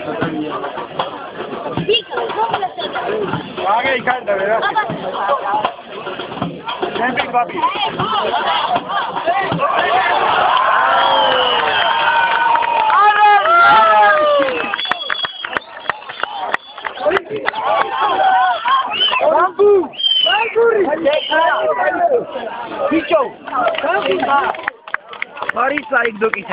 आगे ही कर दे बाबी बारिश 1-2 की